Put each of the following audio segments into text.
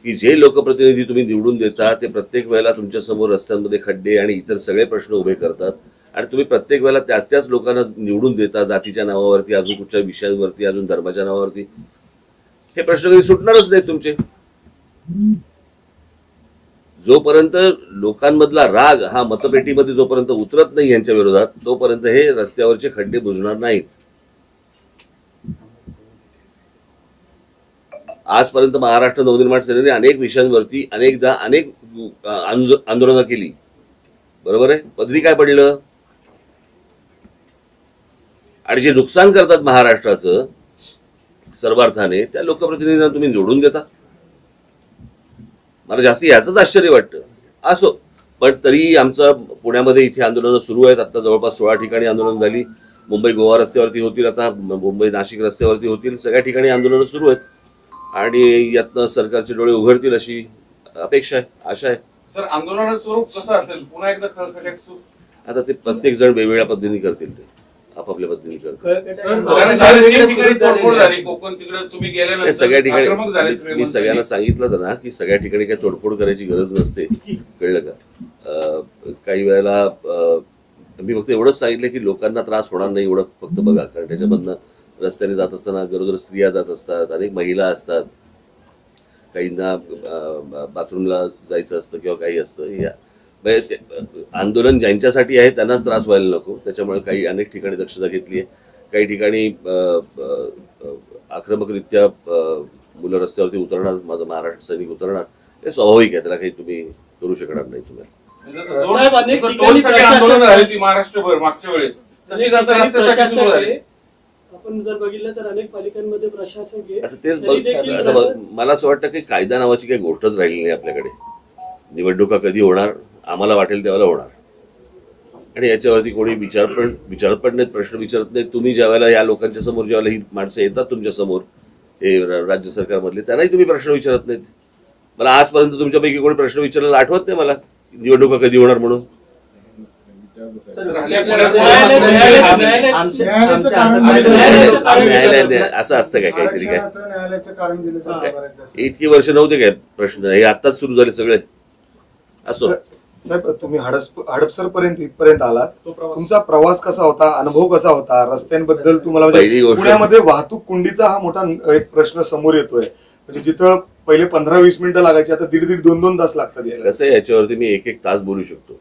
की जे लोकप्रतिनिधी तुम्ही निवडून देता ते प्रत्येक वेळेला तुमच्या समोर रस्त्यांमध्ये खड्डे आणि इतर सगळे प्रश्न उभे करतात आणि तुम्ही प्रत्येक वेळेला त्याच लोकांना निवडून देता, जातीच्या नावावरती, अजून कुठच्या विषयांवरती, अजून धर्माच्या नावावरती. हे प्रश्न कधी सुटणारच नाही तुमचे. जोपर्यंत लोकांमधला राग हा मतपेटीमध्ये जोपर्यंत उतरत नाही यांच्या विरोधात, तोपर्यंत हे रस्त्यावरचे खड्डे बुजणार नाहीत. आजपर्यंत महाराष्ट्र नवनिर्माण सेनेने अनेक विषयांवरती अनेक आंदोलनं केली, बरोबर आहे. पदरी काय पडलं? आणि जे नुकसान करतात महाराष्ट्राचं सर्वार्थाने त्या लोकप्रतिनिधींना तुम्ही निवडून देता. मला जास्ती याचंच आश्चर्य वाटतं. असो, पण तरी आमचं पुण्यामध्ये इथे आंदोलनं सुरू आहेत. आता जवळपास 16 ठिकाणी आंदोलन झाली. मुंबई गोवा रस्त्यावरती होतील, आता मुंबई नाशिक रस्त्यावरती होतील. सगळ्या ठिकाणी आंदोलनं सुरू आहेत आणि यातनं सरकारचे डोळे उघडतील अशी अपेक्षा आहे, आशा आहे. सर, आंदोलनाचं स्वरूप कसं असेल? पुन्हा एकदा खळखळाट सुरू? आता ते प्रत्येक जण वेगवेगळ्या पद्धतीने करतील, ते आपापल्या पद्धतीने करतील. सगळ्या ठिकाणी मी सगळ्यांना सांगितलं होतं ना की सगळ्या ठिकाणी काही तोडफोड करायची गरज नसते, कळलं का. काही वेळेला मी फक्त एवढंच सांगितलं की लोकांना त्रास होणार नाही एवढं फक्त बघा. कारण त्याच्यामधनं रस्त्याने जात असताना गरोदर स्त्रिया जात असतात, अनेक महिला असतात, काहींना बाथरूमला जायचं असतं किंवा काही असतं. आंदोलन ज्यांच्यासाठी आहे त्यांनाच त्रास व्हायला नको, त्याच्यामुळे काही अनेक ठिकाणी दक्षता घेतली आहे. काही ठिकाणी आक्रमकरित्या मुलं रस्त्यावरती उतरणार, माझं महाराष्ट्र सैनिक उतरणार, हे स्वाभाविक आहे, त्याला काही तुम्ही करू शकणार नाही. तुम्हाला महाराष्ट्रभर मागच्या वेळेस आपण जर बघितलं तर अनेक पालिकांमध्ये प्रशासक आता तेच मला असं वाटतं की कायदा नावाची काही गोष्टच राहिली नाही आपल्याकडे. निवडणुका कधी होणार, आम्हाला वाटेल तेव्हा होणार, आणि याच्यावरती कोणी विचारत पण नाहीत, प्रश्न विचारत नाहीत. तुम्ही ज्यावेळेला या लोकांच्या समोर ज्यावेळेला ही माणसं येतात तुमच्या समोर, हे राज्य सरकारमधले, त्यांनाही तुम्ही प्रश्न विचारत नाहीत. मला आजपर्यंत तुमच्यापैकी कोणी प्रश्न विचारायला आठवत नाही मला निवडणुका कधी होणार म्हणून. असं असतं काय काहीतरी? काय इतकी वर्ष नव्हते काय प्रश्न? हे आताच सुरू झाले सगळे. असो साहेब, तुम्ही हडपसर पर्यंत इथपर्यंत आलात, तुमचा प्रवास कसा होता, अनुभव कसा होता रस्त्यांबद्दल तुम्हाला? पुण्यामध्ये वाहतूक कोंडीचा हा मोठा एक प्रश्न समोर येतोय. म्हणजे जिथं पहिले 15-20 मिनिटं लागायची, आता 1.5-2 तास लागतात. कसं याच्यावरती मी 1-1 तास बोलू शकतो.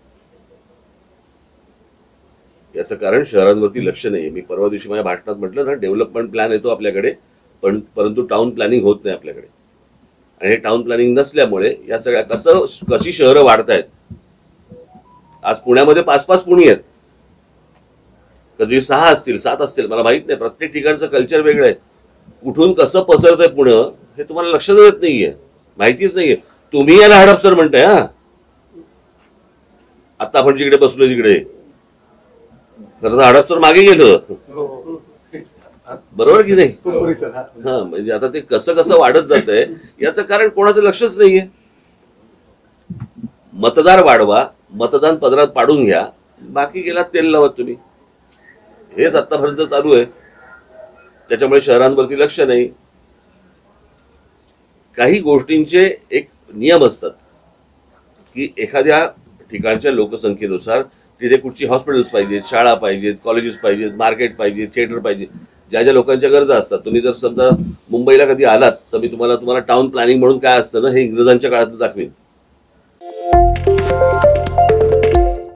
याचं कारण शहरांवरती लक्ष नाही. मी परवा दिवशी माझ्या भाषणात म्हटलं ना, डेव्हलपमेंट प्लॅन येतो आपल्याकडे, परंतु टाउन प्लॅनिंग होत नाही आपल्याकडे. आणि हे टाउन प्लॅनिंग नसल्यामुळे या सगळ्या कशी शहरं वाढतायत. आज पुण्यामध्ये 5-5 पुणी आहेत, कधी 6 असतील, 7 असतील, मला माहित नाही. प्रत्येक ठिकाणचं कल्चर वेगळं आहे. कुठून कसं पसरतंय पुणं हे तुम्हाला लक्षात येत नाहीये, माहितीच नाहीये. तुम्ही याला हडपसर म्हणताय. हा, आता आपण जिकडे बसलो तिकडे खरं तर हडपसर मागे गेलं, बरोबर की नाही? हा, म्हणजे आता ते कसं वाढत जात आहे याचं कारण कोणाचं लक्षच नाहीये. मतदार वाढवा, मतदान पदरात पाडून घ्या, बाकी गेला तेल लावत तुम्ही. हेच आतापर्यंत चालू आहे. त्याच्यामुळे शहरांवरती लक्ष नाही. काही गोष्टींचे एक नियम असतात की एखाद्या ठिकाणच्या लोकसंख्येनुसार तिथे कुठची हॉस्पिटल्स पाहिजेत, शाळा पाहिजेत, कॉलेजेस पाहिजेत, मार्केट पाहिजे, थिएटर पाहिजे, ज्या ज्या लोकांच्या गरजा असतात. तुम्ही जर समजा मुंबईला कधी आलात तर मी तुम्हाला टाउन प्लॅनिंग म्हणून काय असतं ना हे इंग्रजांच्या काळात दाखवेन.